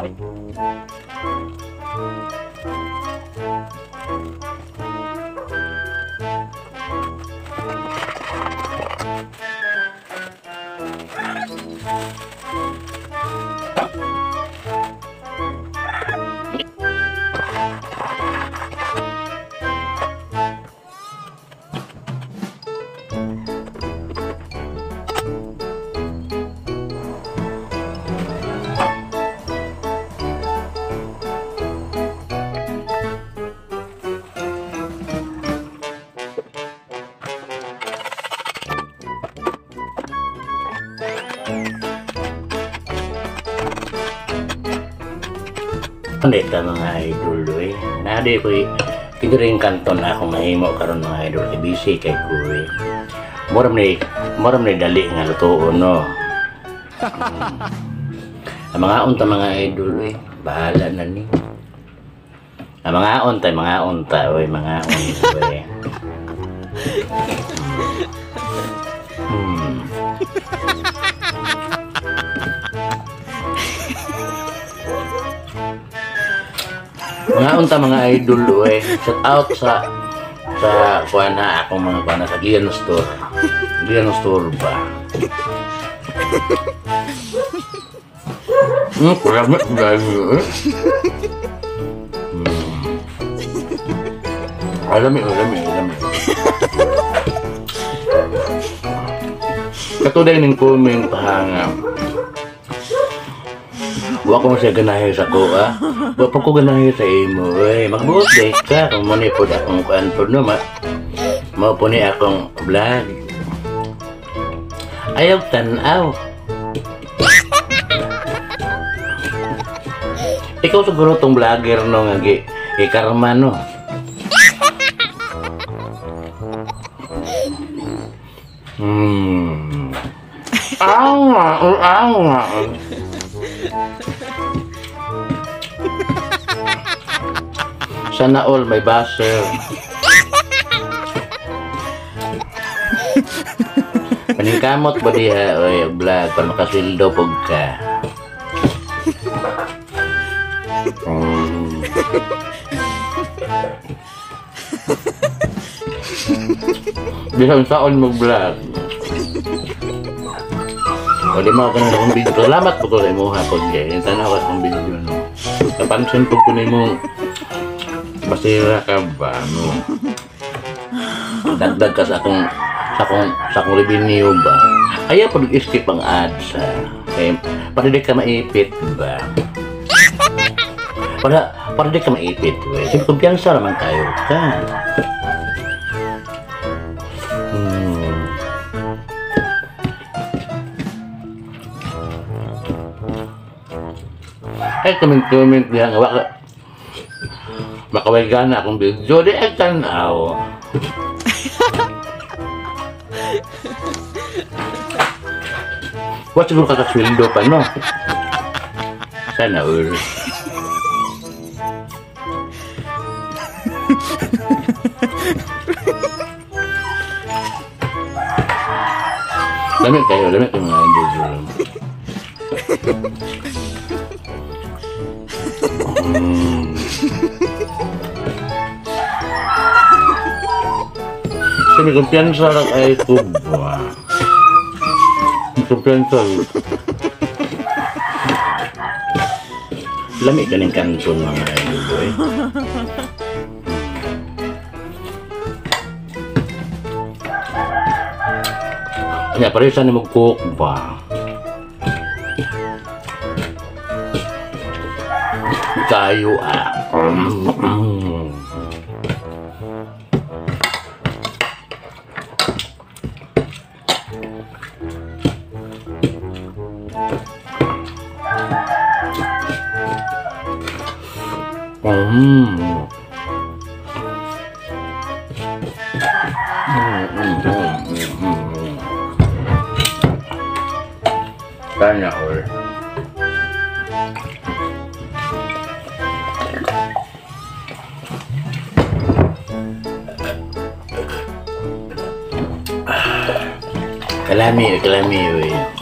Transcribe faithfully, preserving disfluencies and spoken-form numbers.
Pandita mga idol eh. Nadi ko kinuring kanton na akong mahimo karon mga idol kay busy kay kuwi. Moram ni moram ni dali nga lutuon no. Hmm. Ang mga unta mga idol eh, bahala na ni. Ang mga unta mga unta oy mga unta eh. Hmm. Mga unta mga idol eh, shout out sa sa kuan na akong mga kuan sa Giano Store. Giano Store ba? Hmm, kurang dahil eh. Hmm. Alami, alami, alami. Katuday ning comment pahangam. Wa ko siya ganahe sa ko ah. Wa pa ko ganahe sa imo. Eh, magbuot day ka kung mo ni pod akong kuan pod no ma. Mao po ni akong vlog. Ayaw tan-aw. Ikaw siguro tong vlogger no nga gi ikarma no. Hmm. Awa, awa. Sana all may buzzer. Paningkamot ba diha oy vlog para makasildo pug ka. Hmm. Bisan sa on mag-vlog. O di mo ako na akong video. Salamat po ko sa imo hapon kaya. Yung tanaw akong video no. Napansin po ko na mo masira ka ba no. Dagdag ka sa akong sa akong sa akong revenue ba. Ayaw po nag-skip ang ads ha. Kaya para di ka maipit ba. Para para di ka maipit we. Sige kumpiyansa naman kayo ka. Hmm. Ay, comment-comment niya nga baka makaway gana akong video di ay tanaw. What siguro kakasweldo pa no? Sana all. Lamig kayo, lamig kayo mga idol. Hmm. So may kumpiyansa lang ay kuba. May kumpiyansa lang. Lamig ka ng kanton mga idol eh. Kaya pareho saan mo cook ba? Kayo ah. Mm -mm. Mm. Tanya all. Kalami, kalami, weh.